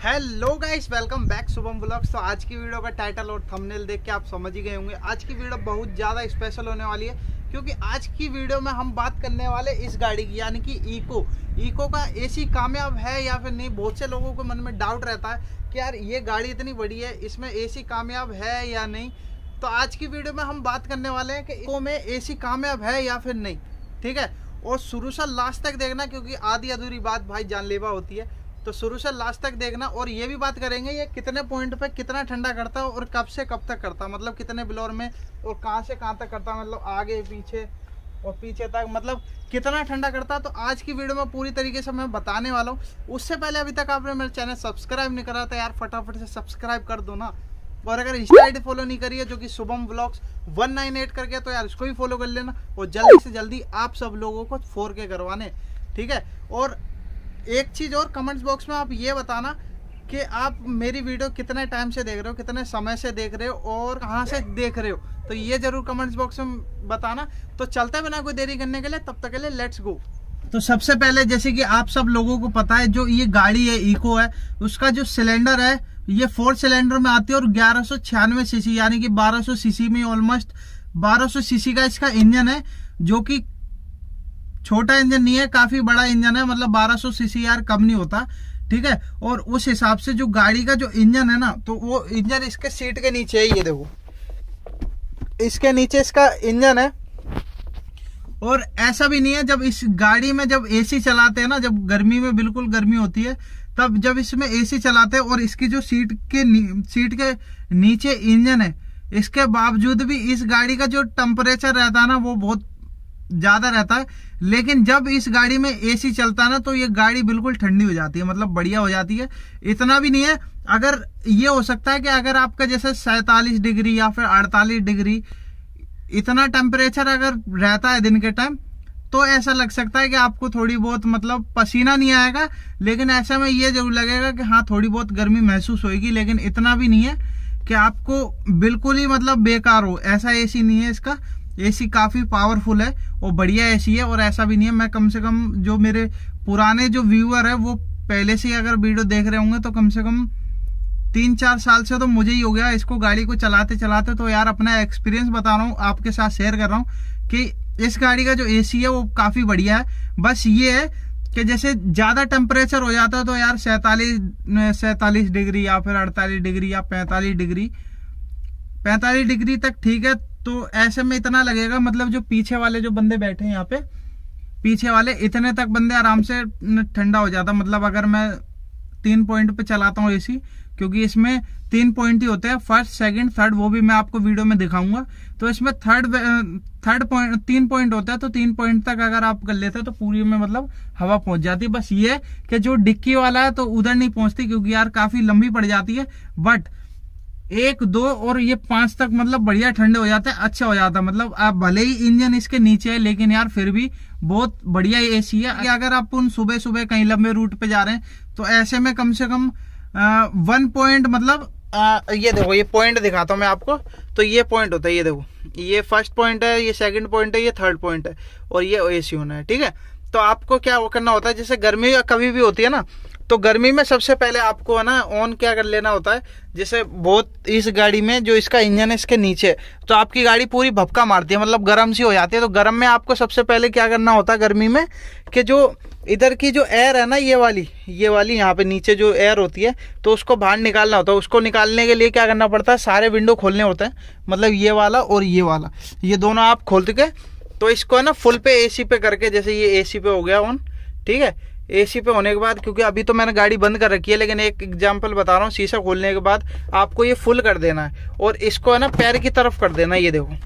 Hello guys, welcome back Shubham vlogs. तो आज की वीडियो का टाइटल और थंबनेल देख के आप समझ ही गए होंगे। आज की वीडियो बहुत ज़्यादा स्पेशल होने वाली है, क्योंकि आज की वीडियो में हम बात करने वाले इस गाड़ी की, यानी कि इको का एसी कामयाब है या फिर नहीं। बहुत से लोगों को मन में डाउट रहता है कि यार ये गाड़ी इतनी बड़ी है, इसमें एसी कामयाब है या नहीं। तो आज की वीडियो में हम बात करने वाले हैं कि इको में एसी कामयाब है या फिर नहीं, ठीक है। और शुरू से लास्ट तक देखना, क्योंकि आधी अधूरी बात भाई जानलेवा होती है। तो शुरू से लास्ट तक देखना। और ये भी बात करेंगे ये कितने पॉइंट पे कितना ठंडा करता है और कब से कब तक करता है, मतलब कितने ब्लोर में और कहाँ से कहाँ तक करता है, मतलब आगे पीछे और पीछे तक, मतलब कितना ठंडा करता है। तो आज की वीडियो में पूरी तरीके से मैं बताने वाला हूँ। उससे पहले अभी तक आपने मेरा चैनल सब्सक्राइब नहीं करा तो यार फटाफट से सब्सक्राइब कर दो ना। और अगर इंस्टा आईडी फॉलो नहीं करी है, जो कि शुभम व्लॉग्स 198 करके, तो यार इसको भी फॉलो कर लेना। और जल्दी से जल्दी आप सब लोगों को 4K करवाने, ठीक है। और एक चीज़ और, कमेंट्स बॉक्स में आप ये बताना कि आप मेरी वीडियो कितने टाइम से देख रहे हो, कितने समय से देख रहे हो और कहाँ से देख रहे हो। तो ये जरूर कमेंट्स बॉक्स में बताना। तो चलते बिना कोई देरी करने के लिए, तब तक के लिए लेट्स गो। तो सबसे पहले, जैसे कि आप सब लोगों को पता है, जो ये गाड़ी है इको है, उसका जो सिलेंडर है ये 4 सिलेंडर में आती है और 1196 सीसी, यानी कि 1200 सीसी में, ऑलमोस्ट 1200 सीसी का इसका इंजन है, जो कि छोटा इंजन नहीं है, काफी बड़ा इंजन है। मतलब 1200 सीसी यार कम नहीं होता, ठीक है। और उस हिसाब से जो गाड़ी का जो इंजन है ना, तो वो इंजन इसके सीट के नीचे है। ये देखो, इसके नीचे इसका इंजन है। और ऐसा भी नहीं है, जब इस गाड़ी में जब एसी चलाते हैं ना, जब गर्मी में बिल्कुल गर्मी होती है, तब जब इसमें एसी चलाते हैं और इसकी जो सीट के नीचे इंजन है, इसके बावजूद भी इस गाड़ी का जो टेम्परेचर रहता है ना, वो बहुत ज्यादा रहता है। लेकिन जब इस गाड़ी में एसी चलता है ना, तो ये गाड़ी बिल्कुल ठंडी हो जाती है, मतलब बढ़िया हो जाती है। इतना भी नहीं है, अगर ये हो सकता है कि अगर आपका जैसे 47 डिग्री या फिर 48 डिग्री इतना टेम्परेचर अगर रहता है दिन के टाइम, तो ऐसा लग सकता है कि आपको थोड़ी बहुत, मतलब पसीना नहीं आएगा, लेकिन ऐसे में ये जरूर लगेगा कि हाँ थोड़ी बहुत गर्मी महसूस होगी। लेकिन इतना भी नहीं है कि आपको बिल्कुल ही मतलब बेकार हो, ऐसा एसी नहीं है। इसका एसी काफी पावरफुल है और बढ़िया एसी है। और ऐसा भी नहीं है, मैं कम से कम, जो मेरे पुराने जो व्यूअर है वो पहले से ही अगर वीडियो देख रहे होंगे, तो कम से कम 3-4 साल से तो मुझे ही हो गया इसको गाड़ी को चलाते चलाते। तो यार अपना एक्सपीरियंस बता रहा हूँ, आपके साथ शेयर कर रहा हूँ कि इस गाड़ी का जो एसी है वो काफी बढ़िया है। बस ये है कि जैसे ज्यादा टेम्परेचर हो जाता है, तो यार 47 डिग्री या फिर 48 डिग्री या 45 डिग्री तक ठीक है। तो ऐसे में इतना लगेगा, मतलब जो पीछे वाले जो बंदे बैठे हैं यहाँ पे, पीछे वाले इतने तक बंदे आराम से ठंडा हो जाता। मतलब अगर मैं 3 पॉइंट पे चलाता हूँ एसी, क्योंकि इसमें 3 पॉइंट ही होते हैं, फर्स्ट सेकंड थर्ड, वो भी मैं आपको वीडियो में दिखाऊंगा। तो इसमें थर्ड पॉइंट 3 पॉइंट होता है, तो 3 पॉइंट तक अगर आप कर लेते हैं तो पूरी में मतलब हवा पहुंच जाती है। बस ये कि जो डिक्की वाला है तो उधर नहीं पहुंचती, क्योंकि यार काफी लंबी पड़ जाती है। बट 1, 2 और ये 5 तक मतलब बढ़िया ठंडे हो जाते हैं, अच्छा हो जाता है। मतलब आप भले ही इंजन इसके नीचे है, लेकिन यार फिर भी बहुत बढ़िया एसी है। अगर आप उन सुबह सुबह कहीं लंबे रूट पे जा रहे हैं, तो ऐसे में कम से कम 1 पॉइंट, मतलब ये देखो, ये पॉइंट दिखाता हूँ मैं आपको। तो ये पॉइंट होता है, ये देखो, ये फर्स्ट पॉइंट है, ये सेकंड पॉइंट है, ये थर्ड पॉइंट है, और ये एसी होना है, ठीक है। तो आपको क्या करना होता है, जैसे गर्मी कभी भी होती है ना, तो गर्मी में सबसे पहले आपको है ना ऑन क्या कर लेना होता है। जैसे बहुत इस गाड़ी में जो इसका इंजन है इसके नीचे, तो आपकी गाड़ी पूरी भपका मारती है, मतलब गर्म सी हो जाती है। तो गर्म में आपको सबसे पहले क्या करना होता है गर्मी में, कि जो इधर की जो एयर है ना, ये वाली यहाँ पे नीचे जो एयर होती है, तो उसको बाहर निकालना होता है। उसको निकालने के लिए क्या करना पड़ता है, सारे विंडो खोलने होते हैं, मतलब ये वाला और ये वाला, ये दोनों आप खोल के, तो इसको है ना फुल पे एसी पे करके, जैसे ये एसी पे हो गया ऑन, ठीक है। एसी पे होने के बाद, क्योंकि अभी तो मैंने गाड़ी बंद कर रखी है, लेकिन एक एग्जांपल बता रहा हूँ, शीशा खोलने के बाद आपको ये फुल कर देना है और इसको है ना पैर की तरफ कर देना है। ये देखो,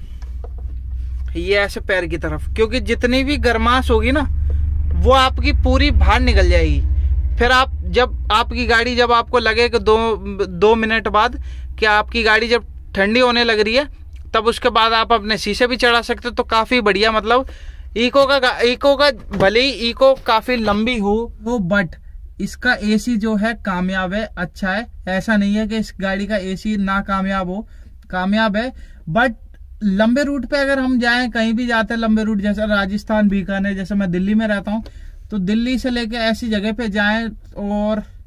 ये ऐसे पैर की तरफ, क्योंकि जितनी भी गर्माश होगी ना, वो आपकी पूरी बाहर निकल जाएगी। फिर आप जब आपकी गाड़ी, जब आपको लगे कि 2 मिनट बाद कि आपकी गाड़ी जब ठंडी होने लग रही है, तब उसके बाद आप अपने शीशे भी चढ़ा सकते हो। तो काफी बढ़िया, मतलब इको का भले ही इको काफी लंबी हो वो, बट इसका एसी जो है कामयाब है, अच्छा है। ऐसा नहीं है कि इस गाड़ी का एसी ना कामयाब हो, कामयाब है। बट लंबे रूट पे अगर हम जाएं, कहीं भी जाते हैं लंबे रूट, जैसे राजस्थान, बीकानेर, जैसे मैं दिल्ली में रहता हूँ, तो दिल्ली से लेके ऐसी जगह पे जाएं और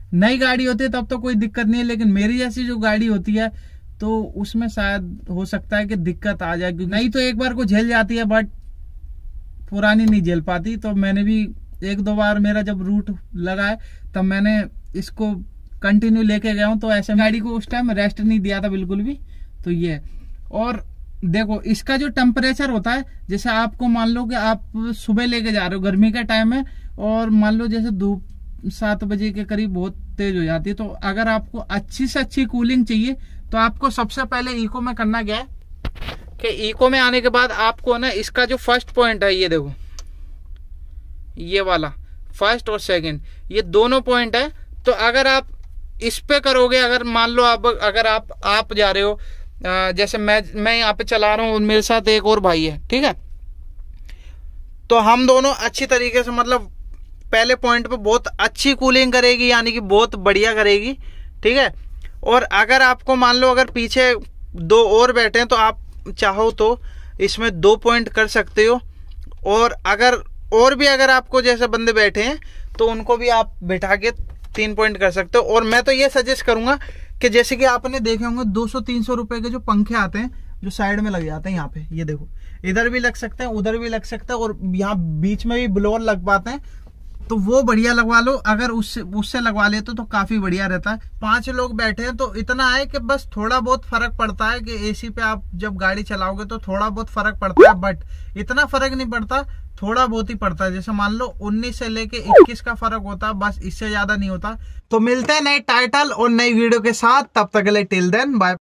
नई गाड़ी होती है तब तो कोई दिक्कत नहीं है, लेकिन मेरी जैसी जो गाड़ी होती है तो उसमें शायद हो सकता है कि दिक्कत आ जाए, क्योंकि नहीं तो एक बार को झेल जाती है बट पुरानी नहीं झेल पाती। तो मैंने भी 1-2 बार मेरा जब रूट लगा है तब मैंने इसको कंटिन्यू लेके गया हूँ, तो ऐसे गाड़ी को उस टाइम रेस्ट नहीं दिया था बिल्कुल भी। तो ये और देखो इसका जो टेम्परेचर होता है, जैसे आपको मान लो कि आप सुबह लेके जा रहे हो, गर्मी का टाइम है और मान लो जैसे धूप 7 बजे के करीब बहुत तेज हो जाती है, तो अगर आपको अच्छी से अच्छी कूलिंग चाहिए तो आपको सबसे पहले इको में करना क्या है कि इको में आने के बाद आपको ना इसका जो फर्स्ट पॉइंट है, ये देखो ये वाला फर्स्ट और सेकंड, ये दोनों पॉइंट है। तो अगर आप इस पे करोगे, अगर मान लो अगर आप जा रहे हो, जैसे मैं यहाँ पे चला रहा हूँ, मेरे साथ एक और भाई है, ठीक है, तो हम दोनों अच्छी तरीके से मतलब पहले पॉइंट पे बहुत अच्छी कूलिंग करेगी, यानी कि बहुत बढ़िया करेगी, ठीक है। और अगर आपको मान लो अगर पीछे 2 और बैठे हैं तो आप चाहो तो इसमें 2 पॉइंट कर सकते हो, और अगर आपको जैसे बंदे बैठे हैं तो उनको भी आप बैठा के 3 पॉइंट कर सकते हो। और मैं तो ये सजेस्ट करूंगा कि जैसे कि आपने देखे होंगे 200-300 रुपए के जो पंखे आते हैं जो साइड में लग जाते हैं, यहाँ पे ये देखो, इधर भी लग सकते हैं, उधर भी लग सकते हैं, और यहाँ बीच में भी ब्लोअर लग पाते हैं, तो वो बढ़िया लगवा लो। अगर उससे लगवा लेते तो काफी बढ़िया रहता है। 5 लोग बैठे हैं तो इतना है कि बस थोड़ा बहुत फर्क पड़ता है कि एसी पे आप जब गाड़ी चलाओगे तो थोड़ा बहुत फर्क पड़ता है, बट इतना फर्क नहीं पड़ता, थोड़ा बहुत ही पड़ता है। जैसे मान लो 19 से लेके 21 का फर्क होता है, बस इससे ज्यादा नहीं होता। तो मिलते हैं नए टाइटल और नई वीडियो के साथ, तब तक के लिए टिल देन बाय।